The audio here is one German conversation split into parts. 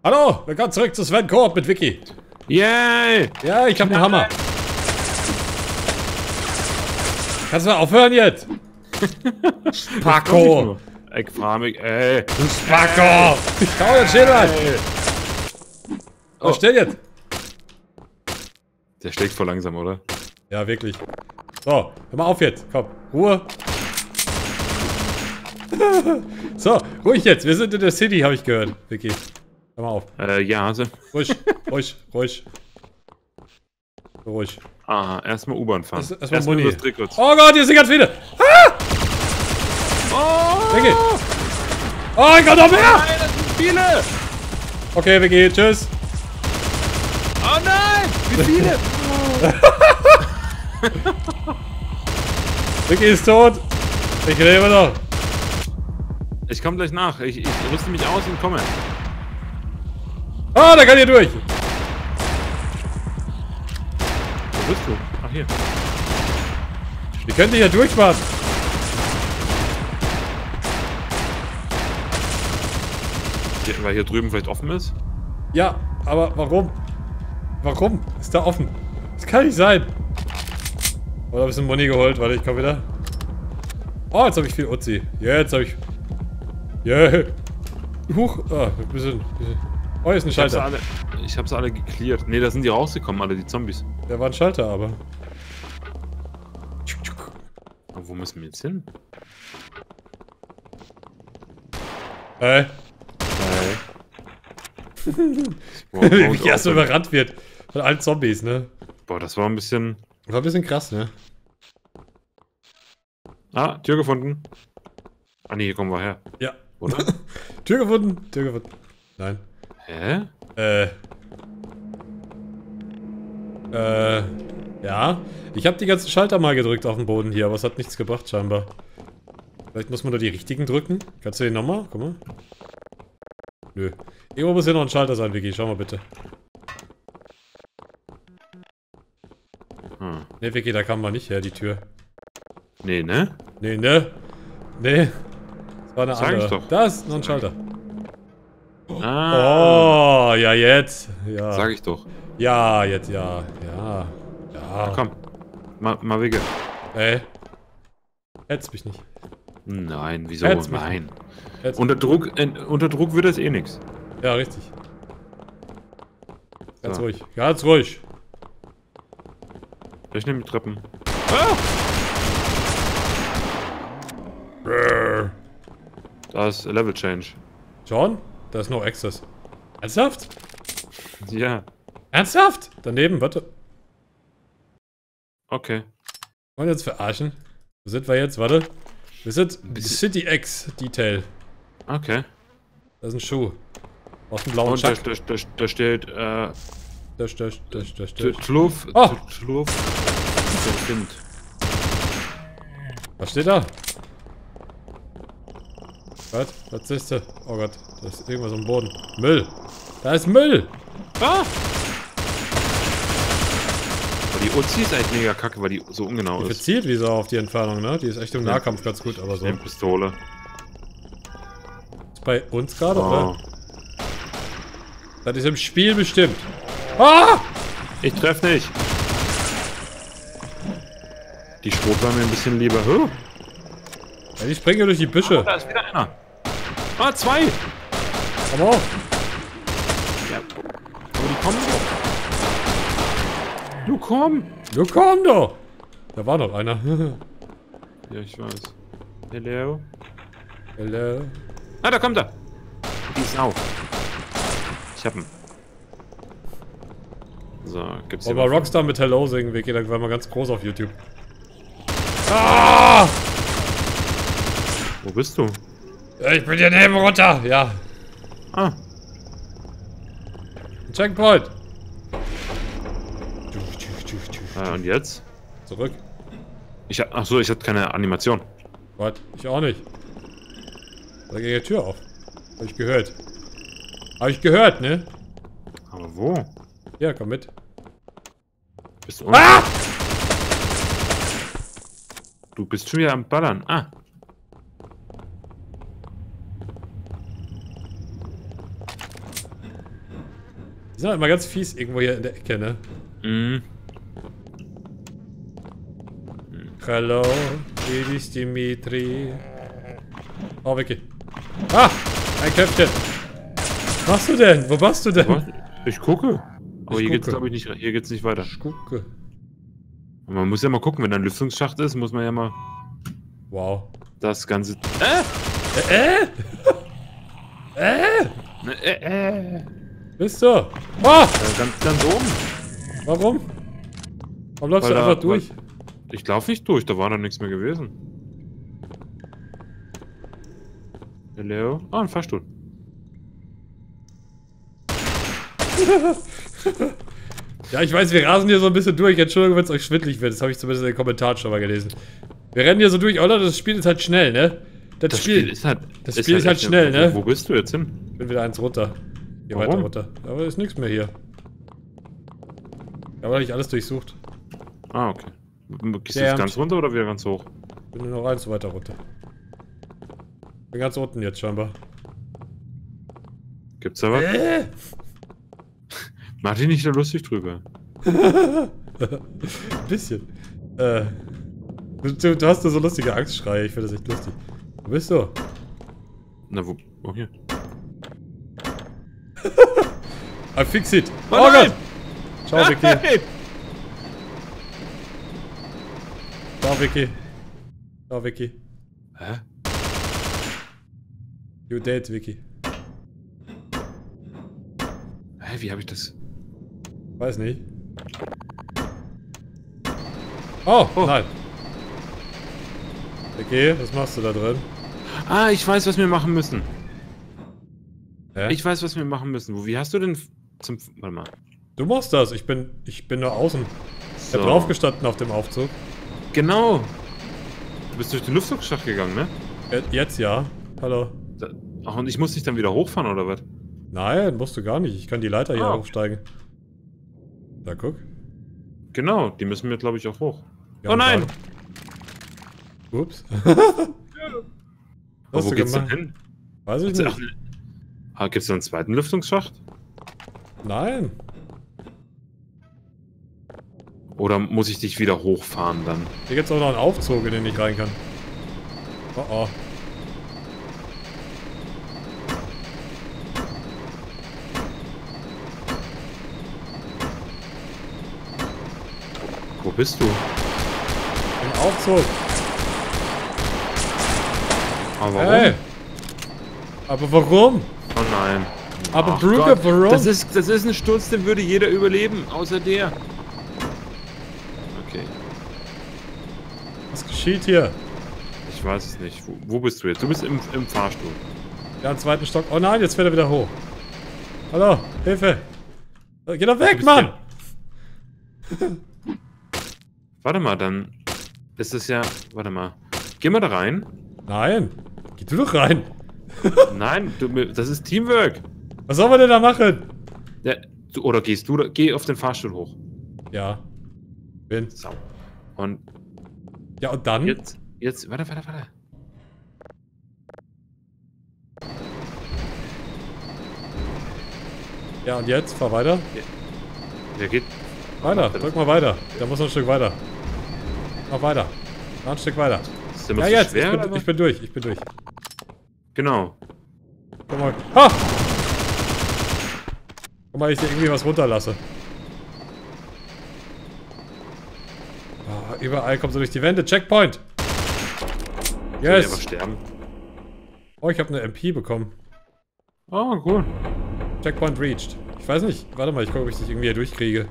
Hallo, willkommen zurück zu Sven Koop mit Vicky. Yay! Ja, ich hab einen Hammer. Kannst du mal aufhören jetzt? Spacko! Ich frage mich, ey. Du Spacko! Ich hau jetzt Schädel ein. Was steht jetzt? Der schlägt voll langsam, oder? Ja, wirklich. So, hör mal auf jetzt. Komm, Ruhe. So, ruhig jetzt. Wir sind in der City, habe ich gehört, Vicky. Hör mal auf. Ja, also. Ruhig, ruhig, ruhig. Ruhig. Ah, erstmal U-Bahn fahren. Erstmal Muni. das Trickrutsch. Oh Gott, hier sind ganz viele. Ah! Oh! Vicky. Oh, ich kann noch mehr. Nein, das sind viele! Okay, Vicky, tschüss. Oh nein! Wie viele? Vicky ist tot. Ich lebe noch. Ich komme gleich nach. Ich rüste mich aus und komme. Ah, da kann hier durch. Wo bist du? Ach, hier. Wie könnt ihr hier durchfahren? Weil hier drüben vielleicht offen ist? Ja, aber warum? Warum ist da offen? Das kann nicht sein. Oder ein bisschen Money geholt. Warte, ich komm wieder. Oh, jetzt habe ich viel Uzi. Jetzt habe ich... Yeah. Huch. Ah, ein bisschen... Oh, hier ist ein Schalter. Ich hab sie alle geklärt. Ne, da sind die rausgekommen, alle, die Zombies. Der war ein Schalter, aber... Aber wo müssen wir jetzt hin? Hey. Wie erst überrannt wird. Von allen Zombies, ne? Boah, das war ein bisschen... War ein bisschen krass, ne? Ah, Tür gefunden. Ah, nee, hier kommen wir her. Ja. Oder? Tür gefunden. Tür gefunden. Nein. Hä? Ja. Ich habe die ganzen Schalter mal gedrückt auf dem Boden hier, aber es hat nichts gebracht scheinbar. Vielleicht muss man da die richtigen drücken. Kannst du den nochmal? Guck mal. Nö. Irgendwo muss hier noch ein Schalter sein, Vicky. Schau mal bitte. Hm. Ne, Vicky, da kam man nicht her, die Tür. Nee, ne? Nee, ne? Nee. Das war eine Sag andere. ich doch. Da ist noch ein Schalter. Ah. Oh, ja jetzt. Ja. Sag ich doch. Ja, jetzt, ja. Ja. Ja. Komm. Mal Wege. Hetz mich nicht. Nein, wieso? Hetz mich Nein. Hetz Unter Druck wird das eh nix. Ja, richtig. Ganz So. ruhig. Ganz ruhig. Ich nehme die Treppen. Ah! Brrr. Da ist Level Change. John? Da ist no access. Ernsthaft? Ja. Ernsthaft? Daneben, warte. Okay. Wollen wir jetzt verarschen? Wo sind wir jetzt? Warte. Wir sind City X Detail. Okay. Da ist ein Schuh. Aus dem blauen Und Chuck. da steht, Schluff. Oh. Schluff. Der Wind. Was steht da? Was ist da? Oh Gott, da ist irgendwas am Boden. Müll. Da ist Müll. Ah! Aber die Uzi ist echt mega kacke, weil die so ungenau Die ist. verzielt wie so auf die Entfernung, ne? Die ist echt im Nahkampf ganz gut, aber so. Eine Pistole. Ist bei uns gerade, Oh. oder? Das ist im Spiel bestimmt. Ah! Ich treff nicht. Die Schrot war mir ein bisschen lieber. Huh? Ja, ich springe durch die Büsche. Da ist wieder einer. Ah, zwei. Komm auf. Ja. Aber die kommen doch. Du komm. Du komm doch. Da war noch einer. Ja, ich weiß. Hello. Hello. Ah, da kommt er. Die Sau. Ich hab ihn. So, gibt's hier Aber was? Rockstar mit Hello singen, Vicky, dann war mal ganz groß auf YouTube. Ah! Wo bist du? Ja, ich bin hier neben runter. Ja. Ah. Ein Checkpoint. Und jetzt? Zurück. Achso, ich hatte keine Animation. Was? Ich auch nicht. Da geht die Tür auf. Hab ich gehört. Hab ich gehört, ne? Aber wo? Ja, komm mit. Bist du unten? Ah! Du bist schon wieder am Ballern. Ah. Die sind halt immer ganz fies irgendwo hier in der Ecke, ne? Mhm. Hallo, hier ist Dimitri. Oh, Vicky. Ah, ein Köpfchen. Was machst du denn? Wo warst du denn? Was? Ich gucke. Aber Ich hier geht's, gucke. glaube ich, nicht. Hier geht's nicht weiter. Ich gucke. Man muss ja mal gucken, wenn da ein Lüftungsschacht ist, muss man ja mal Wow. das Ganze. Bist du? Ah! Ganz oben. Warum? Warum läufst du Weil einfach durch? Ich laufe nicht durch, da war noch nichts mehr gewesen. Der Leo. Ah, ein Fahrstuhl. Ja, ich weiß, wir rasen hier so ein bisschen durch. Entschuldigung, wenn es euch schwindelig wird. Das habe ich zumindest in den Kommentaren schon mal gelesen. Wir rennen hier so durch, oder? Das Spiel ist halt schnell, ne? Das Spiel ist halt schnell, ne? Wo bist du jetzt hin? Ich bin wieder eins runter. Hier Warum? weiter runter. Aber ist nichts mehr hier. Ja, aber ich alles durchsucht. Ah, okay. Gehst du jetzt ganz runter oder wieder ganz hoch? Bin nur noch eins weiter runter. Bin ganz unten jetzt scheinbar. Gibt's da was? Mach dich nicht da lustig drüber. Bisschen. Du hast da so lustige Angstschreie. Ich finde das echt lustig. Wo bist du? Na, wo? Oh, hier. I fix it. Oh, Oh nein! Gott! Ciao, Vicky. Hey! Ciao, Vicky. Ciao, Vicky. Hä? You dead, Vicky. Hä, wie hab ich das? Weiß nicht. Oh, nein. Vicky, was machst du da drin? Ah, ich weiß, was wir machen müssen. Hä? Ich weiß, was wir machen müssen. Wie hast du denn zum... Warte mal. Du machst das. Ich bin nur außen. Ich hab draufgestanden auf dem Aufzug. Genau. Du bist durch den Lüftungsschacht gegangen, ne? Jetzt ja. Hallo. Ach, und ich muss dich dann wieder hochfahren, oder was? Nein, musst du gar nicht. Ich kann die Leiter hier Ah. hochsteigen. Da guck. Genau, die müssen wir, glaube ich, auch hoch. Wir Oh haben nein! gerade- Ups. Aber Was wo hast du geht's denn gemacht? hin? Weiß ich Ach, nicht. gibt's da einen zweiten Lüftungsschacht? Nein. Oder muss ich dich wieder hochfahren dann? Hier gibt's auch noch einen Aufzug, in den ich rein kann. Oh oh. Wo bist du? Ein Aufzug. Aber warum? Hey. Aber warum? Oh nein. Aber Ach Brügge, Gott, warum? Das ist ein Sturz, den würde jeder überleben, außer der. Okay, Was geschieht hier? ich weiß es nicht. Wo bist du jetzt? Du bist im Fahrstuhl. Ja, im zweiten Stock. Oh nein, jetzt fährt er wieder hoch. Hallo, Hilfe. Geh doch weg, bist Mann! Warte mal, dann ist es ja... Warte mal. Geh mal da rein. Nein. Geh du doch rein. Nein, das ist Teamwork. Was soll man denn da machen? Oder gehst du... Geh auf den Fahrstuhl hoch. Ja. Bin. So. Und Ja, und dann? jetzt... Warte. Ja, und jetzt? Fahr weiter. Der geht... Weiter. Drück mal weiter. Da muss noch ein Stück weiter. Noch weiter. Noch ein Stück weiter. Ist der Ja, so jetzt. schwer, oder was? Ich bin durch. Ich bin durch. Genau. Guck mal. Ha! Guck mal, ich dir irgendwie was runterlasse. Oh, überall kommt so durch die Wände. Checkpoint! Soll ich einfach Yes! sterben? Oh, ich habe eine MP bekommen. Oh, cool. Checkpoint reached. Ich weiß nicht. Warte mal, ich gucke, ob ich dich irgendwie hier durchkriege.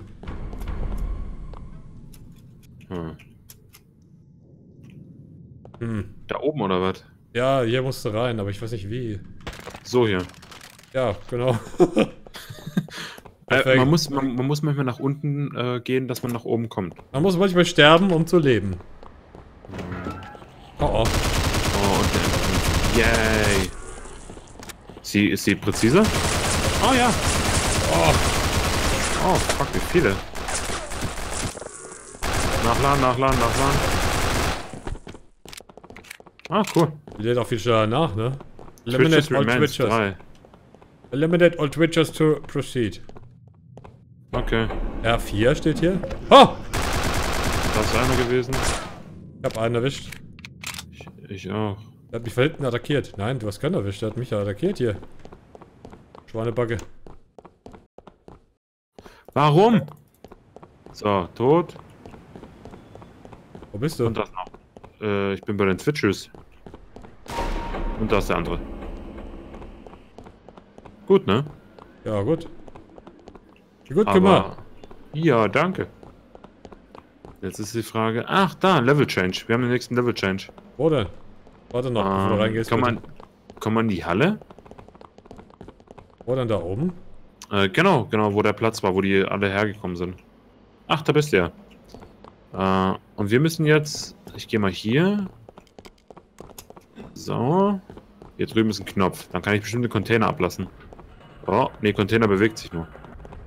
Hm. Da oben, oder was? Ja, hier musst du rein, aber ich weiß nicht wie. So hier. Ja, genau. Perfekt. Man muss manchmal nach unten gehen, dass man nach oben kommt. Man muss manchmal sterben, um zu leben. Oh oh. Oh, und der Yay. Ist sie präziser? Oh ja. Oh, fuck, wie viele. Nachladen. Ah, cool. Die lädt auch viel schneller nach, ne? Eliminate all Twitchers. 3. Eliminate all Twitchers to proceed. Okay. R4 steht hier. Oh! Da ist einer gewesen. Ich hab einen erwischt. Ich auch. Der hat mich von hinten attackiert. Nein, du hast keinen erwischt. Der hat mich ja attackiert hier. Schweinebacke. Warum? So, tot. Wo bist du? Und das noch. Ich bin bei den Switchers. Und da ist der andere. Gut, ne? Ja, gut. Gut gemacht. Aber, ja, danke. Jetzt ist die Frage. Ach, da, Level Change. Wir haben den nächsten Level Change. Wo denn? Warte noch, bevor du reingehst. Komm mal in die Halle? Wo denn da oben? Genau, wo der Platz war, wo die alle hergekommen sind. Ach, da bist du ja. Und wir müssen jetzt... Ich gehe mal hier. So. Hier drüben ist ein Knopf. Dann kann ich bestimmte Container ablassen. Oh, nee, Container bewegt sich nur.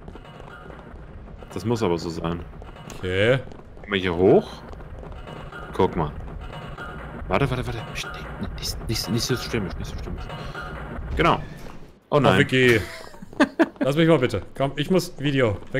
Das muss aber so sein. Okay. Gehen wir hier hoch. Guck mal. Warte. Nicht so stürmisch, Genau. Oh nein. Oh, Vicky. Lass mich mal bitte. Komm, ich muss Video. Weg.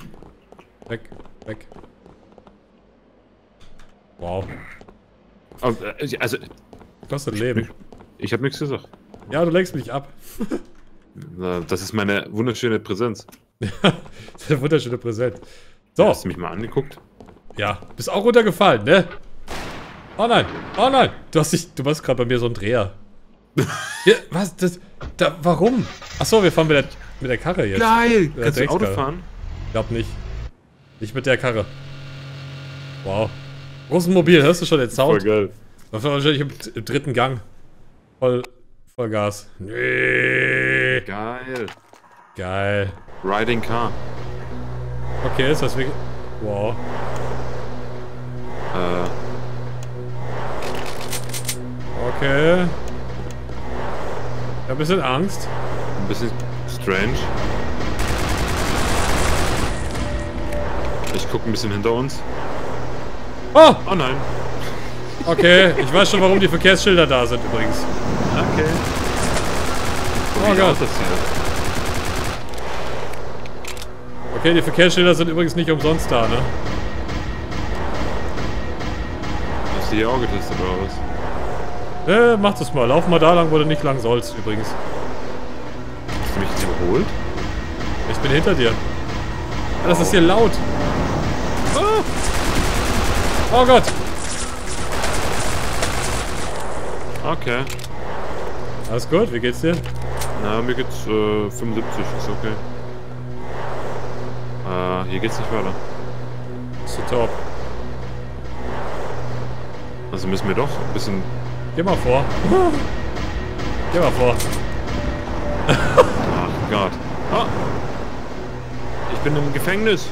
Wow. Oh, also... Kostet Leben. Ich habe nichts gesagt. Ja, du lenkst mich ab. Das ist meine wunderschöne Präsenz. Das ist eine wunderschöne Präsenz. So. Hast du mich mal angeguckt? Ja, bist auch runtergefallen, ne? Oh nein. Du machst gerade bei mir so einen Dreher. Ja, was? Warum? Achso, wir fahren mit der Karre jetzt. Geil! Kannst du Auto fahren? Ich glaub nicht. Nicht mit der Karre. Wow. Russenmobil, hörst du schon den Sound? Voll geil. Das war wahrscheinlich im dritten Gang. Voll Gas. Nee. Geil. Riding Car. Okay, ist das wirklich... Wow. Okay. Ich hab ein bisschen Angst. Ein bisschen strange. Ich guck ein bisschen hinter uns. Oh! Oh nein. Okay, ich weiß schon, warum die Verkehrsschilder da sind übrigens. Okay. Oh Gott. Okay, die Verkehrsschilder sind übrigens nicht umsonst da, ne? Hast du hier auch getestet oder was? Mach das mal. Lauf mal da lang, wo du nicht lang sollst, übrigens. Hast du mich jetzt überholt? Ich bin hinter dir. Das ist hier laut. Oh Gott. Okay. Alles gut? Wie geht's dir? Na, mir geht's 75, ist okay. Hier geht's nicht weiter. Ist so top. Also müssen wir doch ein bisschen... Geh mal vor. Geh mal vor. Ach Gott. Oh. Ich bin im Gefängnis.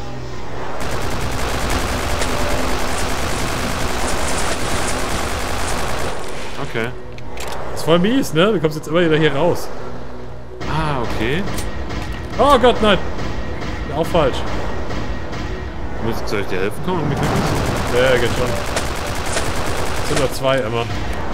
Okay. Ist voll mies, ne? Du kommst jetzt immer wieder hier raus. Ah, okay. Oh Gott, nein. Auch falsch. Soll ich dir helfen kommen? Ja, geht schon. Es sind nur zwei immer.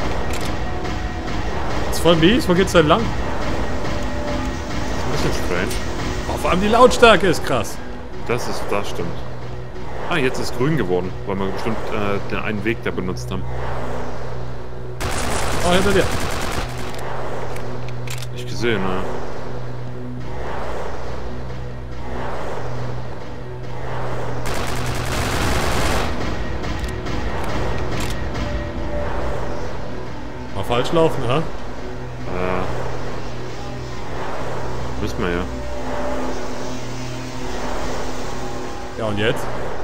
Ist voll mies. Wo geht's denn lang? Das ist ein bisschen strange. Oh, vor allem die Lautstärke ist krass. Das stimmt. Ah, jetzt ist grün geworden, weil wir bestimmt den einen Weg da benutzt haben. Oh, hinter dir. Nicht gesehen, ne? Mal falsch laufen, ha? Müssen wir ja. Ja, und jetzt?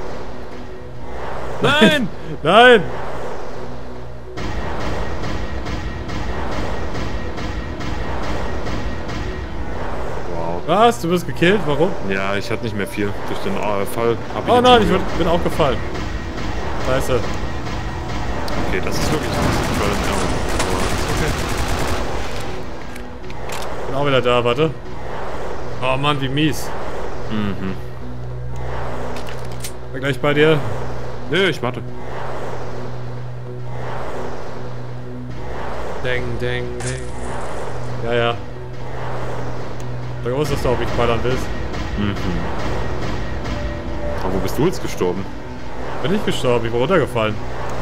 Nein! Nein! Wow. Was? Du bist gekillt? Warum? Ja, ich hatte nicht mehr viel. Durch den Fall habe ich... Oh nein, ich bin auch gefallen. Scheiße. Okay, das ist wirklich ein bisschen voll im Ärmel. Aber ist okay. Bin auch wieder da, warte. Oh Mann, wie mies. Mhm. Bin gleich bei dir. Nö, ich warte. Ding. Ja. Da wusstest du, ob ich ballern willst. Mhm. Aber wo bist du jetzt gestorben? Bin ich gestorben, ich bin runtergefallen.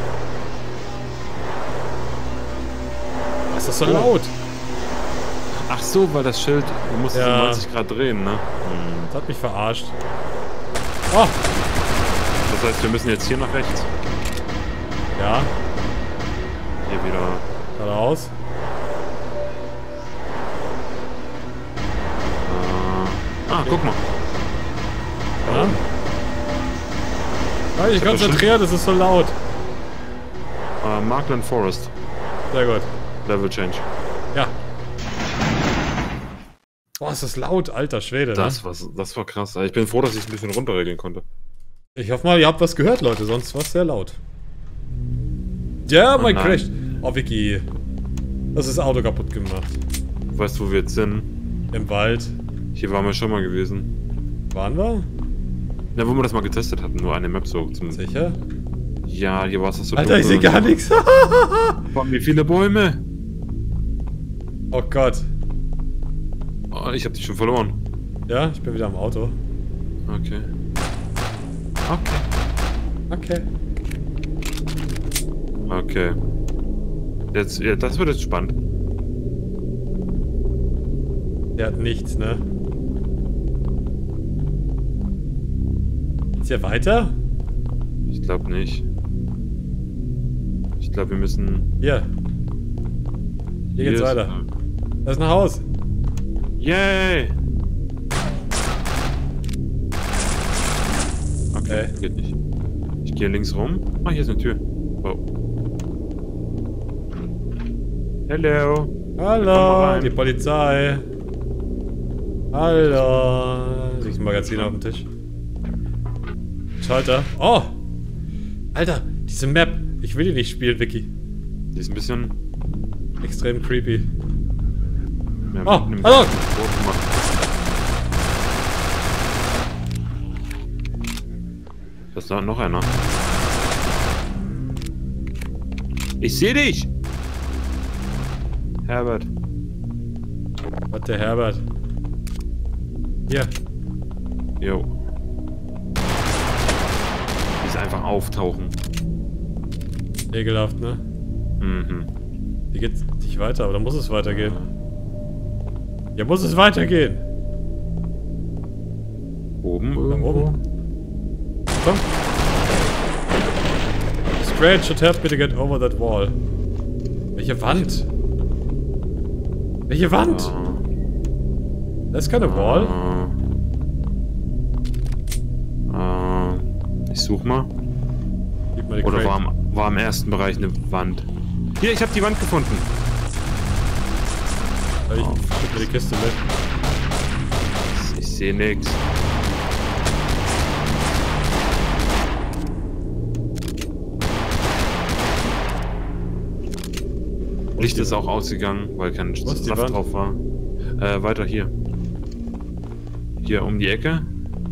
Was ist das so laut? Ach so, weil das Schild, du musst es um 90 Grad drehen, ne? Das hat mich verarscht. Oh! Das heißt, wir müssen jetzt hier nach rechts. Ja, Hier wieder. geradeaus. Guck mal. Ja. Halt dich konzentriert, es ist so laut. Markland Forest. Sehr gut. Level Change. Ja. Boah, ist das laut, alter Schwede, Das war krass. Ich bin froh, dass ich es ein bisschen runterregeln konnte. Ich hoffe mal, ihr habt was gehört, Leute, sonst war es sehr laut. Ja, mein Crash. Oh, Vicky. Das ist das Auto kaputt gemacht. Weißt du, wo wir jetzt sind? Im Wald. Hier waren wir schon mal gewesen. Waren wir? Ja, wo wir das mal getestet hatten, nur eine Map so zum... Sicher? Ja, hier war es so Alter, ich sehe gar nichts. Boah, wie viele Bäume! Oh Gott. Oh, ich hab dich schon verloren. Ja, ich bin wieder am Auto. Okay. Okay. Okay. Jetzt, ja, das wird jetzt spannend. Der hat nichts, ne? Ist der weiter? Ich glaube nicht. Ich glaube, wir müssen... Hier. Hier geht's weiter. Das ist ein Haus. Yay! Okay. Geht nicht. Ich gehe links rum. Ah, hier ist eine Tür. Oh. Hello. Hallo, die Polizei. Hallo. Liegt ein Magazin auf dem Tisch. Schalter. Oh! Alter, diese Map. Ich will die nicht spielen, Vicky. Die ist ein bisschen... Extrem creepy. Ja, Oh, hallo! Da ist da noch einer. Ich sehe dich! Herbert. Was, der Herbert? Hier. Jo. Die ist einfach auftauchen. Ekelhaft, ne? Mhm. Hier geht's nicht weiter, aber da muss es weitergehen. Ja, muss es weitergehen. Oben Da irgendwo? oben. Komm. Scratch should help me to get over that wall. Welche Wand? Welche Wand? Das ist keine Wall. Ich such mal. Gib mal die Oder Crate. war im ersten Bereich eine Wand? Hier, ich habe die Wand gefunden. Ja, ich gib mir die Kiste mit. Ich sehe nichts. Licht ist auch ausgegangen, weil kein Wo ist die Saft Wand? drauf war. Weiter hier. Hier um die Ecke.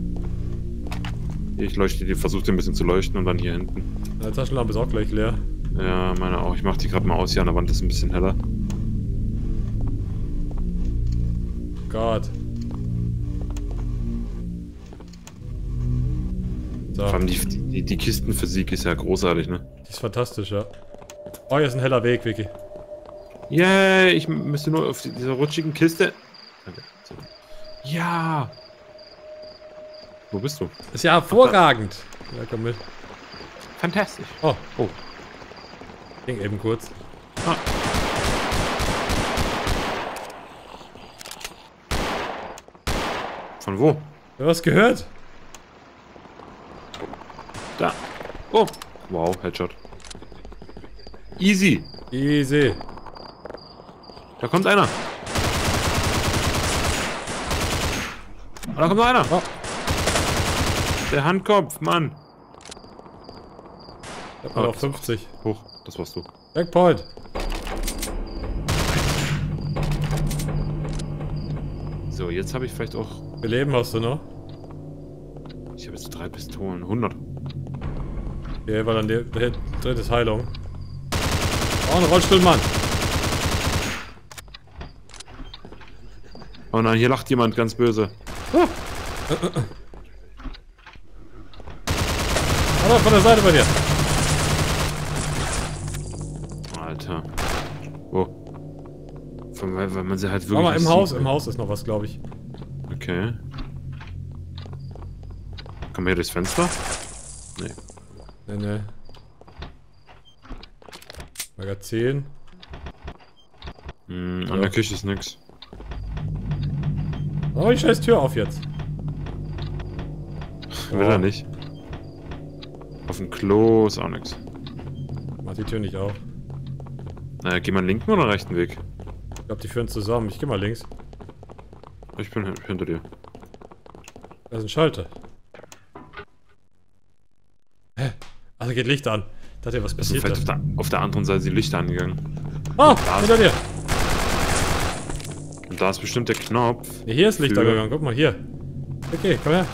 Ich leuchte die, versuche die ein bisschen zu leuchten und dann hier hinten. Die Taschenlampe ist auch gleich leer. Ja, meine auch. Ich mache die gerade mal aus. Hier an der Wand ist ein bisschen heller. Gott. So, Vor allem die Kistenphysik ist ja großartig, ne? die ist fantastisch, ja. Oh, hier ist ein heller Weg, Vicky. Yay, ich müsste nur auf dieser rutschigen Kiste. Okay, so. Ja! Wo bist du? Ist ja hervorragend. Ja, komm mit. Fantastisch. Oh, Oh. ging eben kurz. Ah. Von wo? Du hast gehört? Da. Oh. Wow, Headshot. Easy. Easy. Da kommt einer. Da kommt noch einer. Oh. Der Handkopf, Mann. Ich hab mal auf 50. Hoch, das warst du. Checkpoint. So, jetzt habe ich vielleicht auch... Wie viel Leben hast du noch? Ich habe jetzt 3 Pistolen. 100. Okay, weil dann der dritte ist Heilung. Oh, ein Rollstuhlmann. Oh nein, hier lacht jemand ganz böse. Oder von der Seite bei dir. Alter. Wo? Weil man sie halt wirklich. Mach mal im nicht Haus. sieht. Im Haus ist noch was, glaube ich. Okay. Kommen wir hier durchs Fenster? Nee. Nee. Magazin. An der Küche ist nix. Oh, die scheiß Tür auf jetzt. Will er nicht. Auf dem Klo ist auch nix. Mach die Tür nicht auf. Naja, geh mal linken oder rechten Weg? Ich glaube, die führen zusammen. Ich geh mal links. Ich bin hinter dir. Da ist ein Schalter. Hä? Ach, da geht Licht an. Ich dachte, was Ist passiert vielleicht da? auf der anderen Seite die Lichter angegangen. Ah, hinter dir. Und da ist bestimmt der Knopf. Ja, hier ist Licht für- angegangen. Guck mal, hier. Okay, komm her.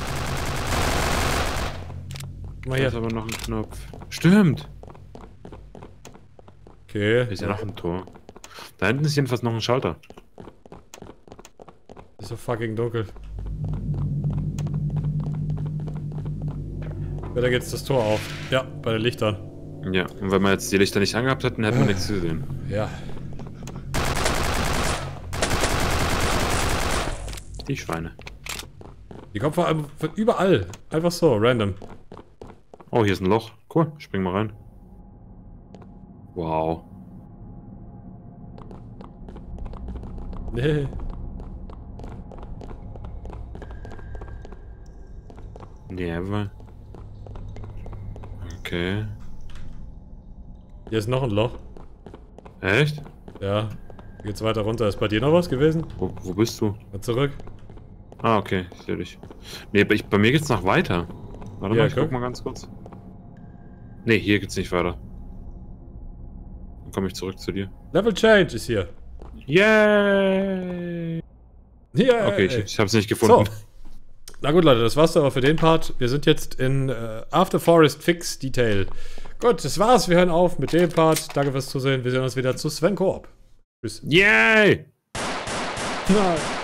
Guck mal Hier ist hier. aber noch ein Knopf. Stimmt! Okay. Hier ist ja noch ein Tor. Da hinten ist jedenfalls noch ein Schalter. Ist so fucking dunkel. Ja, da geht jetzt das Tor auf. Ja, bei den Lichtern. Ja, und wenn wir jetzt die Lichter nicht angehabt hätten, hätten wir nichts gesehen. Ja. Die Schweine. Die kommen vor allem von überall. Einfach so, random. Oh, hier ist ein Loch. Cool, spring mal rein. Wow. Nee. Never. Okay. Hier ist noch ein Loch. Echt? Ja. Hier geht's weiter runter. Ist bei dir noch was gewesen? Wo bist du? Mal zurück. Ah, okay, ich sehe dich. Nee, bei mir geht's noch weiter. Warte Ja, mal, ich guck. guck mal ganz kurz. Nee, hier geht's nicht weiter. Dann komme ich zurück zu dir. Level Change ist hier. Yay! Hier. Okay, ich hab's nicht gefunden. So. Na gut, Leute, das war's aber für den Part. Wir sind jetzt in After Forest Fix Detail. Gut, das war's. Wir hören auf mit dem Part. Danke fürs Zusehen. Wir sehen uns wieder zu Sven Koop. Tschüss. Yay! Nein.